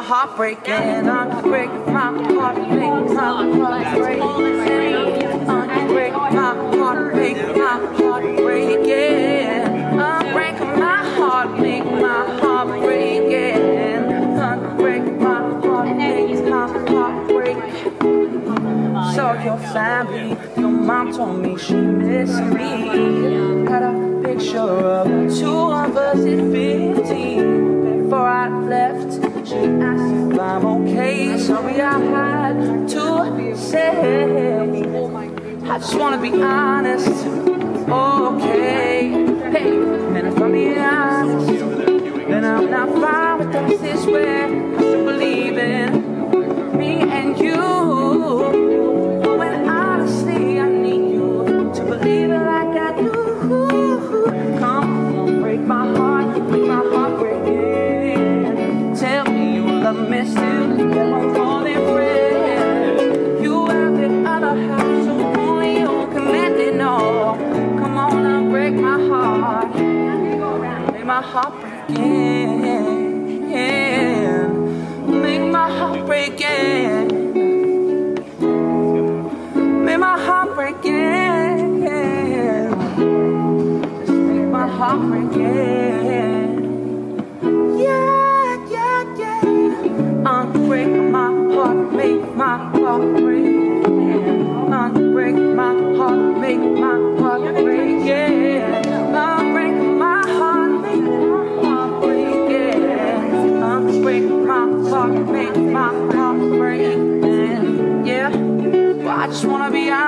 heart breaking, break my heart, make my heart break, break my heart, make my heart breaking, break my heart, make my heart breaking, break my heart, make my heart break. So your family, your mom told me she missed me. Had a picture of the two of us at 15. Before I left, she asked if I'm okay. Sorry, I had to say, I just wanna be honest. Okay, hey, and if I'm being honest, then I'm not fine with us this way. I still believe in me and you. When honestly I need you to believe it like I do. Come on, break my heart, make my heart break it. Tell me you love me still, that I'm falling friend. You have the other half, so only you can mend it. No, come on and break my heart, make my heart break it. Make my heart break it. Make my heart break it. Just make my heart break it. Yeah, yeah, yeah. Unbreak my heart, make my heart break. Unbreak my heart, make my heart break. Yeah. Unbreak my heart, make my heart break. Yeah. Unbreak my heart, make my heart break. Yeah. I just wanna be honest.